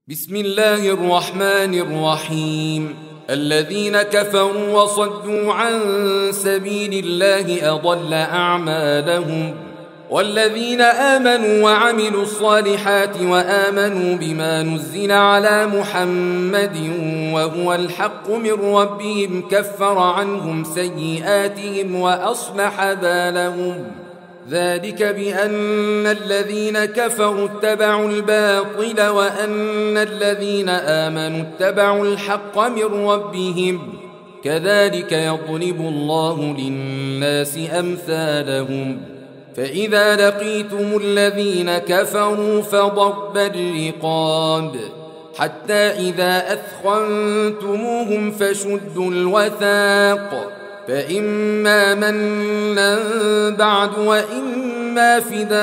بسم الله الرحمن الرحيم. الذين كفروا وصدوا عن سبيل الله أضل أعمالهم، والذين آمنوا وعملوا الصالحات وآمنوا بما نزل على محمد وهو الحق من ربهم كفر عنهم سيئاتهم وأصلح بالهم. ذلك بأن الذين كفروا اتبعوا الباطل وأن الذين آمنوا اتبعوا الحق من ربهم، كذلك يضرب الله للناس أمثالهم. فإذا لقيتم الذين كفروا فضرب الرقاب حتى إذا أثخنتموهم فشدوا الوثاق، فإما منا بعد وإما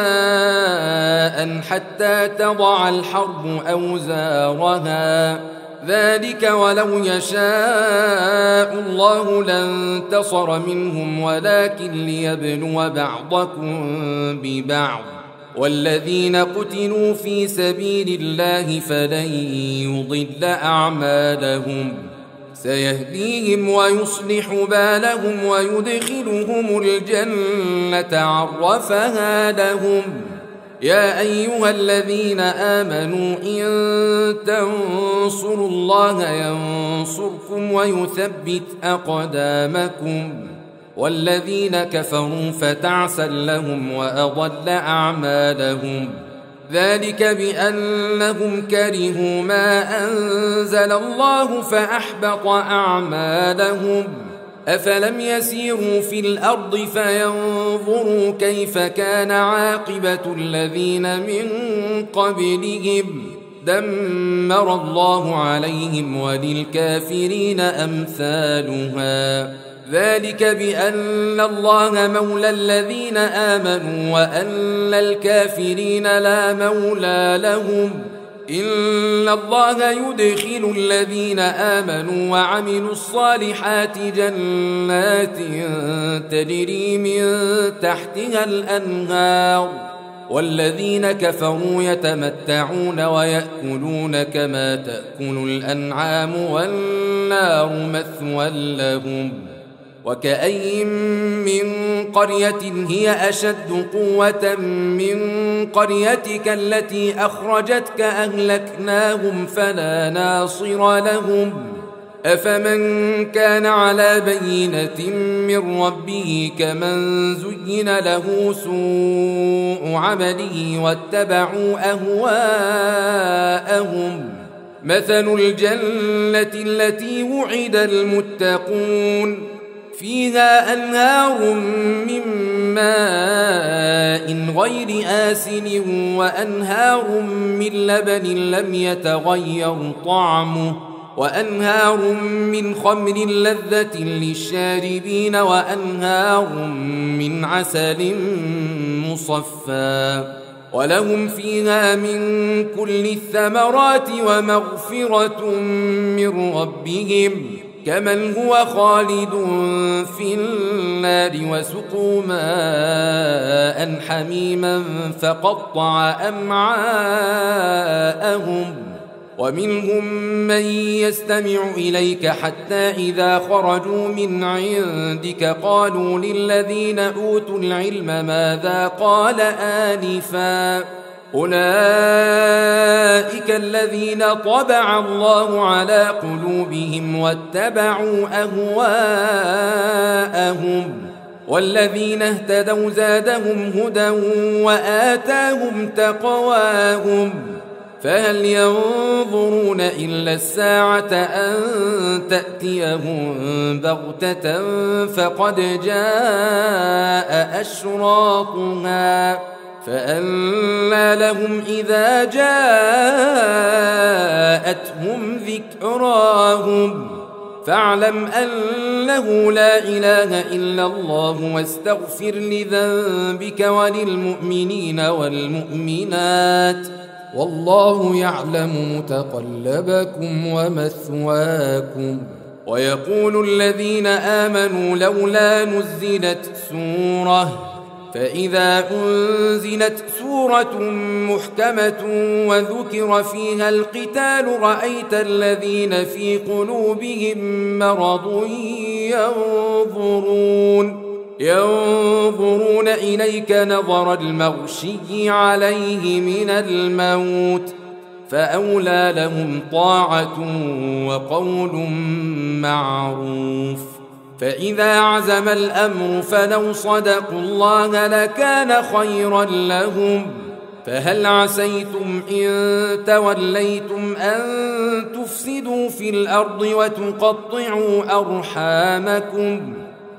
فداء حتى تضع الحرب أوزارها، ذلك ولو يشاء الله لانتصر منهم ولكن ليبلو بعضكم ببعض. والذين قتلوا في سبيل الله فلن يضل أعمالهم، سيهديهم ويصلح بالهم ويدخلهم الجنة عرفها لهم. يا أيها الذين آمنوا إن تنصروا الله ينصركم ويثبت أقدامكم، والذين كفروا فتعسا لهم وأضل أعمالهم. ذلك بأنهم كرهوا ما أنزل الله فأحبط أعمالهم. أفلم يسيروا في الأرض فينظروا كيف كان عاقبة الذين من قبلهم، دمر الله عليهم وللكافرين أمثالها. ذلك بأن الله مولى الذين آمنوا وأن الكافرين لا مولى لهم. إن الله يدخل الذين آمنوا وعملوا الصالحات جنات تجري من تحتها الأنهار، والذين كفروا يتمتعون ويأكلون كما تأكل الأنعام والنار مثوى لهم. وكأي من قرية هي أشد قوة من قريتك التي أخرجتك أهلكناهم فلا ناصر لهم. أفمن كان على بينة من ربه كمن زين له سوء عمله واتبعوا أهواءهم. مثل الجنة التي وعد المتقون فيها أنهار من ماء غير آسن وأنهار من لبن لم يتغير طعمه وأنهار من خمر لذة للشاربين وأنهار من عسل مصفى، ولهم فيها من كل الثمرات ومغفرة من ربهم، كمن هو خالد في النار وسقوا ماء حميما فقطع أمعاءهم. ومنهم من يستمع إليك حتى إذا خرجوا من عندك قالوا للذين أوتوا العلم ماذا قال آنفا، أولئك الذين طبع الله على قلوبهم واتبعوا أهواءهم، والذين اهتدوا زادهم هدى وآتاهم تقواهم. فهل ينظرون إلا الساعة أن تأتيهم بغتة فقد جاء أشراطها، فأنى لهم إذا جاءتهم ذكراهم. فاعلم أنه لا إله إلا الله واستغفر لذنبك وللمؤمنين والمؤمنات، والله يعلم متقلبكم ومثواكم. ويقول الذين آمنوا لولا نزلت سورة فإذا أنزلت سورة محكمة وذكر فيها القتال رأيت الذين في قلوبهم مرض ينظرون إليك نظر المغشي عليه من الموت فأولى لهم طاعة وقول معروف. فإذا عزم الأمر فلو صدقوا الله لكان خيرا لهم. فهل عسيتم إن توليتم أن تفسدوا في الأرض وتقطعوا أرحامكم؟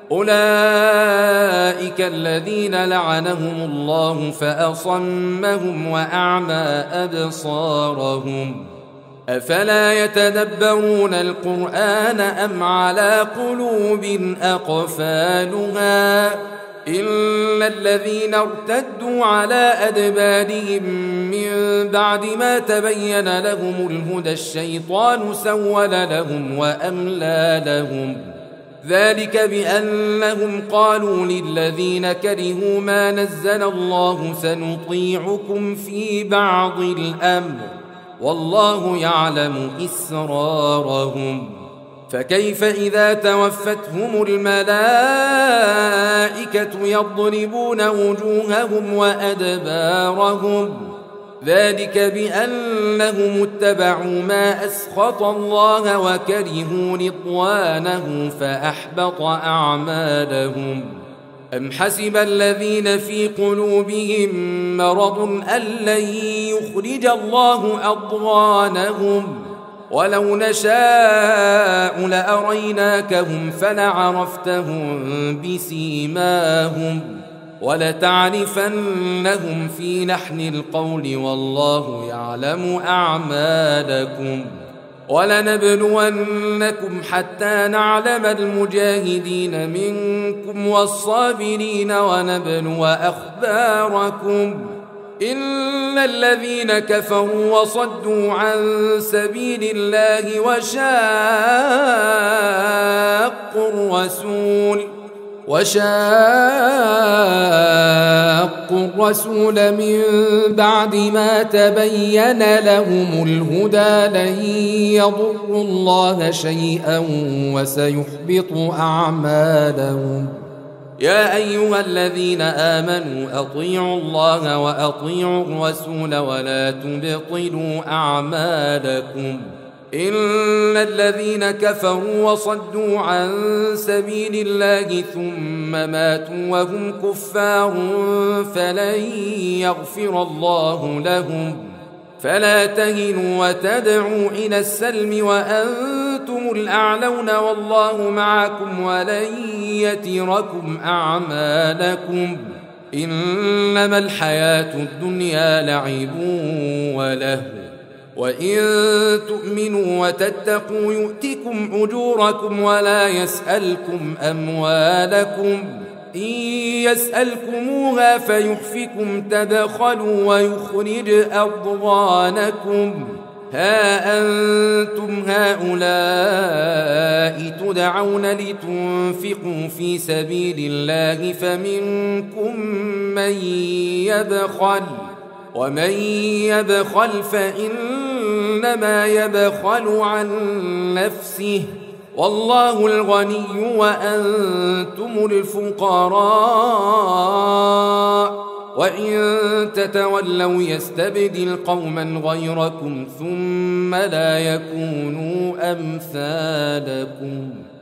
أولئك الذين لعنهم الله فأصمهم وأعمى أبصارهم. أفلا يتدبرون القرآن أم على قلوب أقفالها؟ إن الذين ارتدوا على أدبارهم من بعد ما تبين لهم الهدى الشيطان سول لهم وأملى لهم. ذلك بأنهم قالوا للذين كرهوا ما نزل الله سنطيعكم في بعض الأمر والله يعلم إسرارهم. فكيف إذا توفتهم الملائكة يضربون وجوههم وأدبارهم؟ ذلك بأنهم اتبعوا ما أسخط الله وكرهوا رضوانه فأحبط أعمالهم. أم حسب الذين في قلوبهم مرض أن لن يخرج الله أضغانهم؟ ولو نشاء لأريناكهم فلعرفتهم بسيماهم ولتعرفنهم في لحن القول والله يعلم أعمالكم. ولنبلونكم حتى نعلم المجاهدين منكم والصابرين ونبلو أخباركم. إن الذين كفروا وصدوا عن سبيل الله وشاقوا الرسول من بعد ما تبين لهم الهدى لن يضروا الله شيئا وسيحبط أعمالهم. يا أيها الذين آمنوا أطيعوا الله وأطيعوا الرسول ولا تبطلوا أعمالكم. إن الذين كفروا وصدوا عن سبيل الله ثم ماتوا وهم كفار فلن يغفر الله لهم. فلا تهنوا وتدعوا إلى السلم وأنتم الأعلون والله معكم ولن يتركم أعمالكم. إنما الحياة الدنيا لعب ولهو وإن تؤمنوا وتتقوا يؤتكم أجوركم ولا يسألكم أموالكم. إن يسألكموها فيحفكم تبخلوا ويخرج أضغانكم. ها أنتم هؤلاء تدعون لتنفقوا في سبيل الله فمنكم من يبخل ومن يبخل فإنما يبخل عن نفسه والله الغني وأنتم الفقراء وإن تتولوا يستبدل قوما غيركم ثم لا يكونوا أمثالكم.